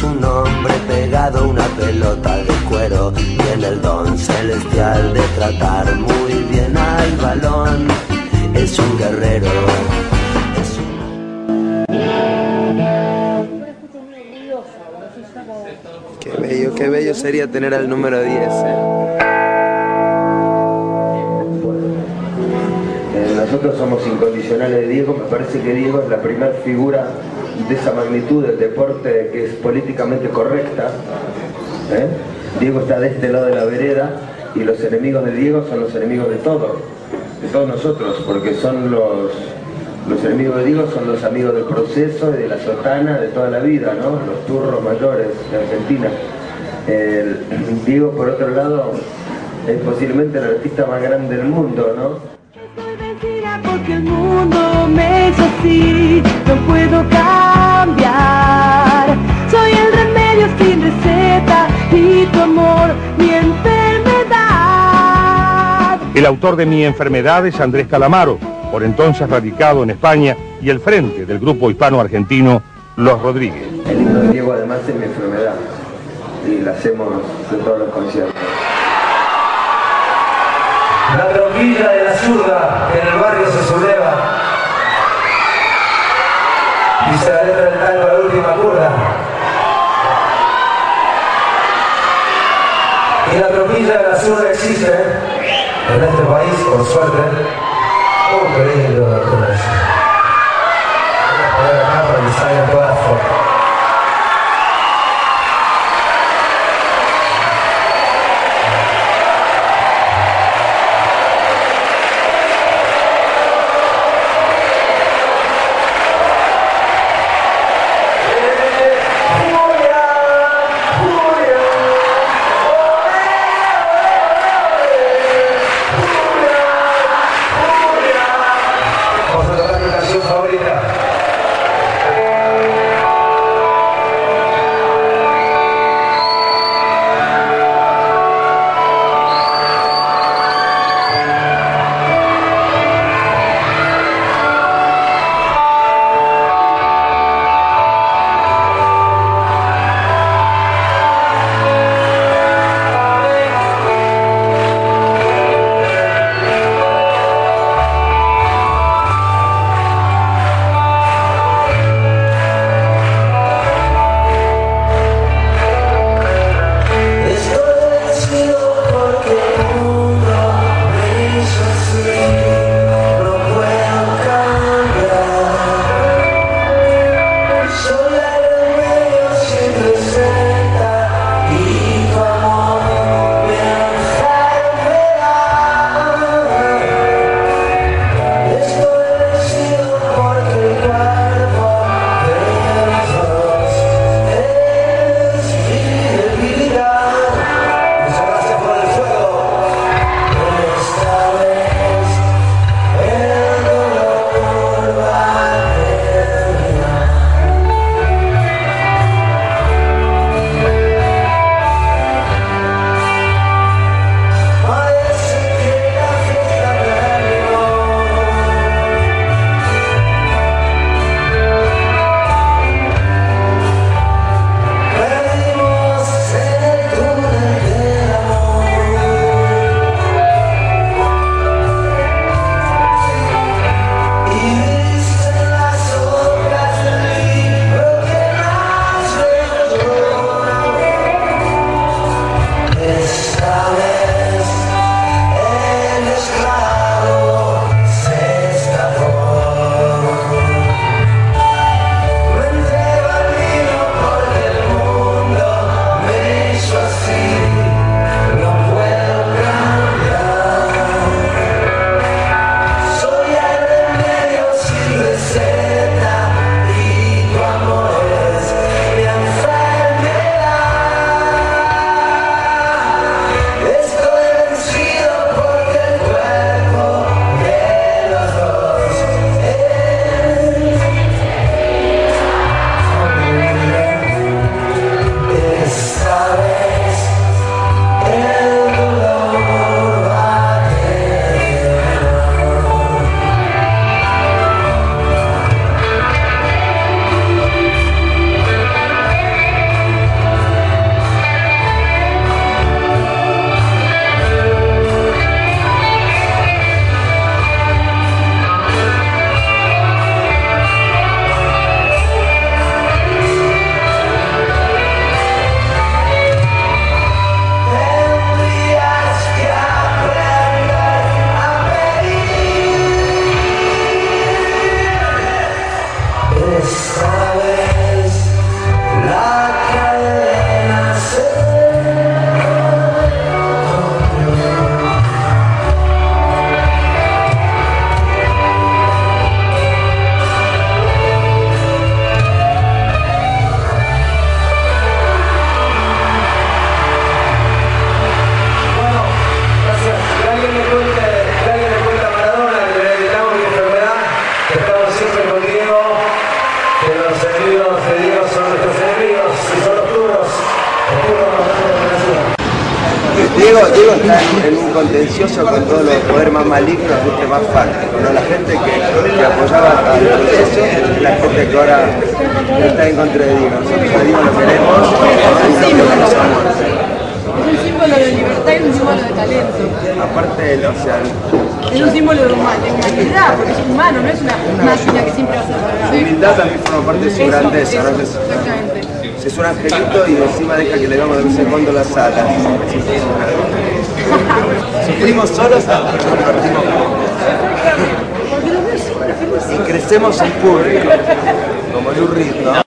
un hombre pegado a una pelota de cuero. Tiene el don celestial de tratar muy bien al balón. Es un guerrero. Qué bello sería tener al número 10. Nosotros somos incondicionales de Diego. Me parece que Diego es la primera figura de esa magnitud del deporte que es políticamente correcta. Diego está de este lado de la vereda y los enemigos de Diego son los enemigos de todos nosotros, porque son los enemigos de Diego son los amigos del proceso y de la sotana de toda la vida, ¿no? Los turros mayores de Argentina. Diego, por otro lado, es posiblemente el artista más grande del mundo, ¿no? Porque el mundo me hizo así, no puedo cambiar. Soy el remedio sin receta y tu amor, mi enfermedad. El autor de Mi enfermedad es Andrés Calamaro, por entonces radicado en España y el frente del grupo hispano-argentino Los Rodríguez. El himno de Diego además es Mi enfermedad y la hacemos en todos los conciertos. La tronquilla de la zurda que en el barrio se subleva. Dice la letra del tango, la última curda. Y la tronquilla de la zurda existe en este país, por suerte. Oh, qué lindo, doctor. Voy a poner acá para que salgan todas las fotos. Diego está en un contencioso con todos los poderes más malignos, más fácticos, ¿no? La gente que apoyaba al proceso es la gente que ahora está en contra de Diego. Nosotros a Diego lo queremos, es un símbolo de libertad y un símbolo de talento. Aparte, es un símbolo de humanidad, porque es humano, no es una máquina que siempre va a ser para su humildad también forma parte de su grandeza, ¿no? Exactamente. Es un angelito y encima deja que le damos de vez en cuando las alas. Sufrimos solos, compartimos y crecemos en público, como Lou Reed, ¿no?